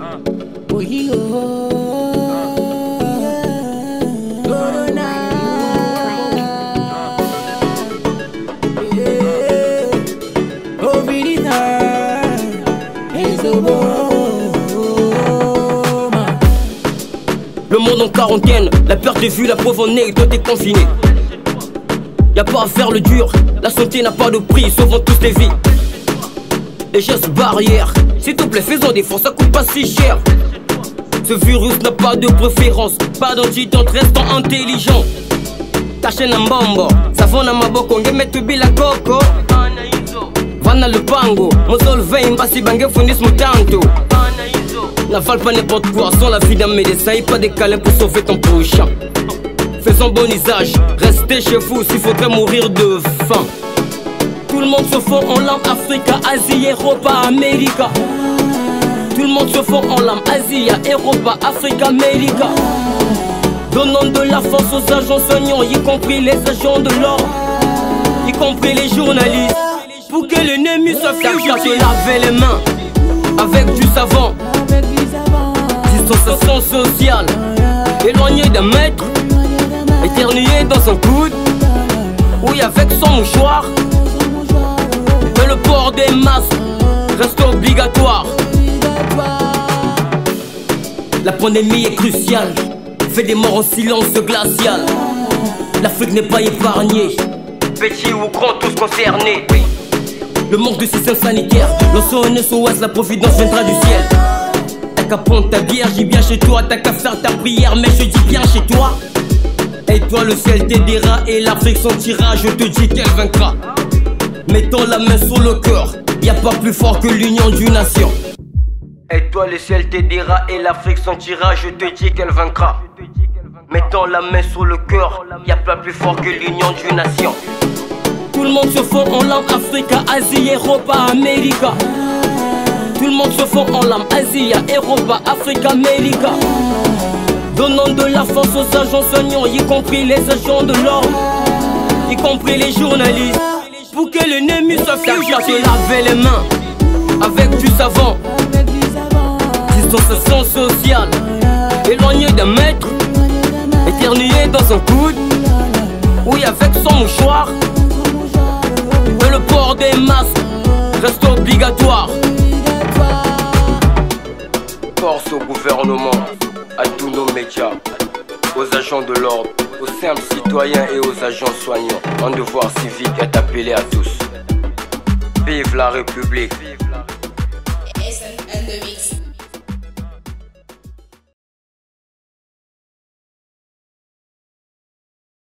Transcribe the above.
Oui, oh. Corona. Oh, Virina. It's so Le monde en quarantaine, la perte est vue, la pauvre en nez, toi t'es confiné. Y'a pas à faire le dur, la santé n'a pas de prix, sauvons tous les vies. Les gestes barrières, s'il te plaît faisons des efforts, ça coûte pas si cher. Ce virus n'a pas de préférence, pas d'antidote, restons intelligents. Ta chaîne en bombo, savon na maboko, ngemetu bila koko. Vana lupango, mozolve imbasi bange fundis mutanto. N'avale pas n'importe quoi, sans la vie d'un médecin, pas des câlins pour sauver ton prochain. Faisons bon usage, restez chez vous s'il faudrait mourir de faim. Tout le monde se fond en langue Africa, Asie, Europe, America. Tout le monde se fond en langue Asie, Europe, Afrique, America. Donnons de la force aux agents soignants, y compris les agents de l'ordre, y compris les journalistes, pour que l'ennemi se fiche à se laver les mains avec du savon. Distanciation sociale, éloigné d'un maître, éternué dans son coude, oui avec son mouchoir. Que le port des masques reste obligatoire. La pandémie est cruciale, fait des morts en silence glacial. L'Afrique n'est pas épargnée, petits ou grands tous concernés. Le manque de système sanitaire, lançons un SOS, la providence viendra du ciel. T'as qu'à prendre ta bière, j'y bien chez toi. T'as qu'à faire ta prière, mais je dis bien chez toi. Et toi le ciel t'aidera et l'Afrique sentira, je te dis qu'elle vaincra. Mettons la main sur le cœur, y'a pas plus fort que l'union d'une nation. Et toi le ciel t'aidera et l'Afrique sentira, je te dis qu'elle vaincra. Mettons la main sur le cœur, y'a pas plus fort que l'union d'une nation. Tout le monde se fond en langue Africa, Asie, Europe, America. Tout le monde se fond en langue Asie, Europe, Afrique, America. Donnons de la force aux agents soignants, y compris les agents de l'ordre, y compris les journalistes, pour que l'ennemi se fiche à se laver les mains avec du savon. Distanciation sociale, éloigné d'un maître, éternué dans son coude, oui avec son mouchoir. Que le port des masques reste obligatoire. Force au gouvernement, à tous nos médias, aux agents de l'ordre, aux simples citoyens et aux agents soignants. Un devoir civique est appelé à tous. Vive la République.